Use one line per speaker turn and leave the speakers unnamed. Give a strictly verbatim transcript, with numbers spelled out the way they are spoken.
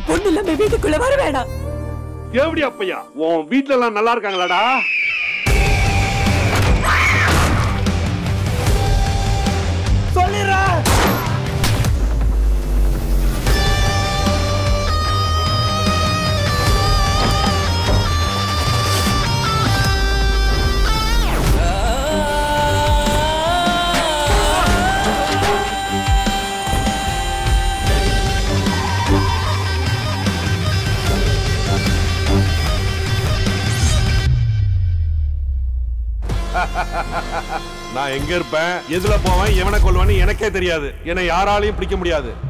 பொண்ணு இல்லாம வீட்டுக்குள்ள வர வேணாம்.
எப்படி அப்பையா உன் வீட்டுல எல்லாம் நல்லா இருக்காங்களாடா? சொல்லிடுறா. நான் எங்க இருப்பேன், எதுல போவேன், எவனை கொல்லுவேன்னு எனக்கே தெரியாது. என்னை யாராலையும் பிடிக்க முடியாது.